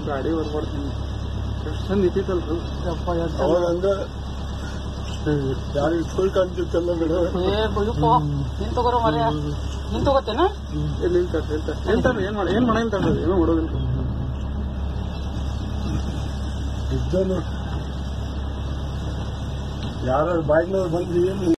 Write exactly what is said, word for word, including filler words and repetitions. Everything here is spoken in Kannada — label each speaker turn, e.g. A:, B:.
A: ಗಾಡಿ ಬರ್ಬಾರ್ದು ಚಂದ ನಿಂತಿತ್ತಲ್ರಿ
B: ಅವಾಗ ಹಂಗ ಯಾರು ಸ್ಕೂಲ್ ಕಾಣ್ತಿತ್ತಲ್ಲ ಮೇಡಮ್.
C: ನಿನ್ ತಗೋರ ಮರ ನಿನ್ ತಗೋತೇನ
A: ಇಲ್ಲಿ ನಿಲ್ತಾರೆ ನಿಲ್ತಾರೆ ನಿಲ್ತಾನೆ ಏನ್ ಮಾಡ ಏನ್ ಮಾಡ ನಿಲ್ತಾನೆ ಏನೋ ಮಾಡೋದಿಲ್ಲ
B: ಇದ್ದನು ಯಾರು ಬಾಯಿನವ್ರು ಬಂದು ಏನು